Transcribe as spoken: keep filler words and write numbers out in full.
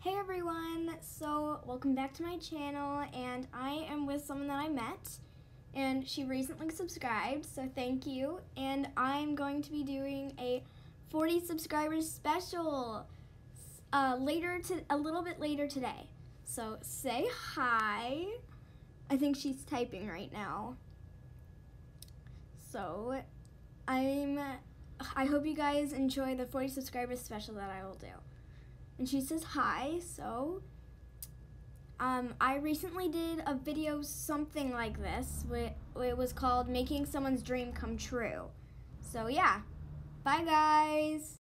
Hey everyone, so welcome back to my channel, and I am with someone that I met, and she recently subscribed, so thank you. And I'm going to be doing a forty subscribers special uh, later to a little bit later today. So say hi. I think she's typing right now. So I'm. I hope you guys enjoy the forty subscribers special that I will do. And she says hi, so um, I recently did a video something like this. It was called Making Someone's Dream Come True. So yeah, bye guys.